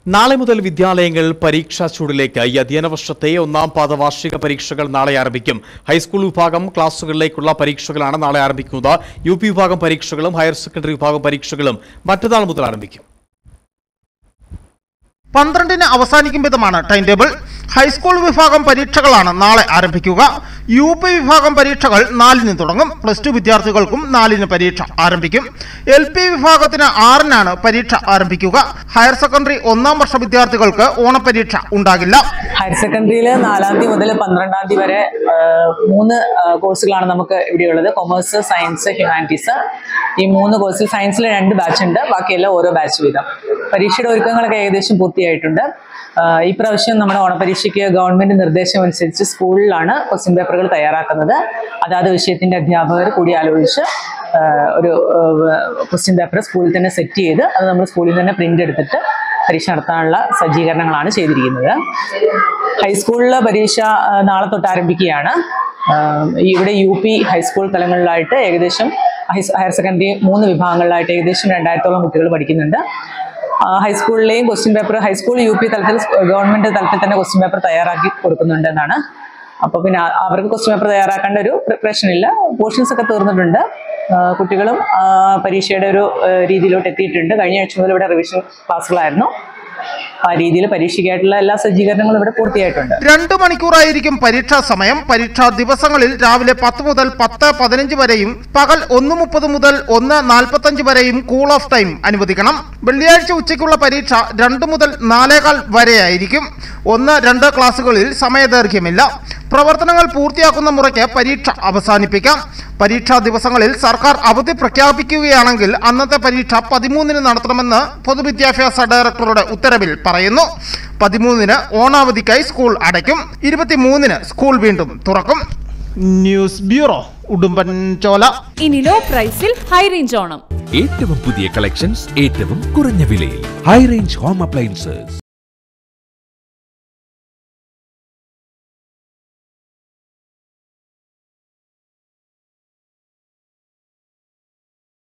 നാളെ മുതൽ വിദ്യാലയങ്ങൾ പരീക്ഷാ ചൂടിലേക്ക്. ഈ അധ്യയന വർഷത്തെ ഒന്നാം പാദ വാർഷിക പരീക്ഷകൾ നാളെ ആരംഭിക്കും. ഹൈസ്കൂൾ വിഭാഗം ക്ലാസുകളിലേക്കുള്ള പരീക്ഷകളാണ് നാളെ ആരംഭിക്കുന്നത്. യുപി വിഭാഗം പരീക്ഷകളും ഹയർ സെക്കൻഡറി വിഭാഗം പരീക്ഷകളും മറ്റന്നാൾ മുതൽ ആരംഭിക്കും. 12-ന് അവസാനിക്കും വിധമാണ് ടൈം ടേബിൾ. ഹൈസ്കൂൾ വിഭാഗം പരീക്ഷകളാണ് നാളെ ആരംഭിക്കുക. യുപി വിഭാഗം പരീക്ഷകൾ 4-ന് തുടങ്ങും. പ്ലസ് 2 വിദ്യാർത്ഥികൾക്കും 4-ന് പരീക്ഷ ആരംഭിക്കും. LP വിഭാഗത്തിന് 6-നാണ് പരീക്ഷ ആരംഭിക്കുക. ഹയർ സെക്കൻഡറി 1-ാം വർഷ വിദ്യാർത്ഥികൾക്ക് ഓണപരീക്ഷ ഉണ്ടാകില്ല. ഹയർ സെക്കൻഡറിയിൽ 4-ാം തീയതി മുതൽ 12-ാം തീയതി വരെ 3 കോഴ്സുകളാണ് നമുക്ക് ഇവിടെയുള്ളത്. Commerce, science, humanities. ഈ 3 കോഴ്സിൽ സയൻസിൽ 2 ബാച്ച് ഉണ്ട്, ബാക്കിയെല്ലാം ഓരോ ബാച്ച് വീതം. പരീക്ഷയുടെ ഒരുക്കങ്ങളൊക്കെ ഏകദേശം പൂർത്തിയായിട്ടുണ്ട്. ഈ പ്രാവശ്യം നമ്മുടെ ഓണപരീക്ഷയ്ക്ക് ഗവൺമെന്റ് നിർദ്ദേശം അനുസരിച്ച് സ്കൂളിലാണ് ക്വസ്റ്റ്യൻ പേപ്പറുകൾ തയ്യാറാക്കുന്നത്. അതാത് വിഷയത്തിന്റെ അധ്യാപകർ കൂടി ആലോചിച്ച് ഒരു ക്വസ്റ്റ്യൻ പേപ്പർ സ്കൂളിൽ തന്നെ സെറ്റ് ചെയ്ത് അത് നമ്മൾ സ്കൂളിൽ തന്നെ പ്രിന്റ് എടുത്തിട്ട് പരീക്ഷ നടത്താനുള്ള സജ്ജീകരണങ്ങളാണ് ചെയ്തിരിക്കുന്നത്. ഹൈസ്കൂളിലെ പരീക്ഷ നാളെ തൊട്ട് ആരംഭിക്കുകയാണ്. ഇവിടെ UP ഹൈസ്കൂൾ തലങ്ങളിലായിട്ട് ഏകദേശം ഹയർ സെക്കൻഡറി 3 വിഭാഗങ്ങളിലായിട്ട് ഏകദേശം 2000-ഓളം കുട്ടികൾ പഠിക്കുന്നുണ്ട്. ഹൈസ്കൂളിലെയും ക്വസ്റ്റ്യൻ പേപ്പർ ഹൈസ്കൂൾ UP തലത്തിൽ ഗവൺമെന്റ് തലത്തിൽ തന്നെ ക്വസ്റ്റ്യൻ പേപ്പർ തയ്യാറാക്കി കൊടുക്കുന്നുണ്ട് എന്നാണ്. അപ്പോൾ പിന്നെ അവർക്ക് ക്വസ്റ്റ്യൻ പേപ്പർ തയ്യാറാക്കേണ്ട ഒരു പ്രിപ്പറേഷൻ ഇല്ല. പോർഷൻസ് ഒക്കെ തീർന്നിട്ടുണ്ട്. കുട്ടികളും പരീക്ഷയുടെ ഒരു രീതിയിലോട്ട് എത്തിയിട്ടുണ്ട്. കഴിഞ്ഞ ആഴ്ച മുതൽ ഇവിടെ റിവിഷൻ ക്ലാസ്സുകളായിരുന്നു. ആ രീതിയിൽ പരീക്ഷയ്ക്കായിട്ടുള്ള എല്ലാ സജ്ജീകരണങ്ങളും ഇവിടെ പൂർത്തിയായിട്ടുണ്ട്. 2 മണിക്കൂറായിരിക്കും പരീക്ഷാ സമയം. പരീക്ഷാ ദിവസങ്ങളിൽ രാവിലെ 10 മുതൽ 10:15 വരെയും പകൽ 1:30 മുതൽ 1:45 വരെയും കൂൾ ഓഫ് ടൈം അനുവദിക്കണം. വെള്ളിയാഴ്ച ഉച്ചയ്ക്കുള്ള പരീക്ഷ 2 മുതൽ 4:15 വരെയായിരിക്കും. 1-2 ക്ലാസുകളിൽ സമയദൈർഘ്യമില്ല. പ്രവർത്തനങ്ങൾ പൂർത്തിയാക്കുന്ന മുറയ്ക്ക് പരീക്ഷ അവസാനിപ്പിക്കാം. പരീക്ഷാ ദിവസങ്ങളിൽ സർക്കാർ അവധി പ്രഖ്യാപിക്കുകയാണെങ്കിൽ അന്നത്തെ പരീക്ഷ 13-ന് നടത്തണമെന്ന് പൊതുവിദ്യാഭ്യാസ ഡയറക്ടറുടെ ഉത്തരവിൽ പറയുന്നു. 13-ന് ഓണാവധിക്കായി സ്കൂൾ അടയ്ക്കും. 23-ന് സ്കൂൾ വീണ്ടും തുറക്കും. News bureau, Udumbanchola. ഇനി ലോ പ്രൈസിൽ ഹൈ റേഞ്ച് ഓണം. ഏറ്റവും പുതിയ കളക്ഷൻസ് ഏറ്റവും കുറഞ്ഞ വിലയിൽ. High range home appliances.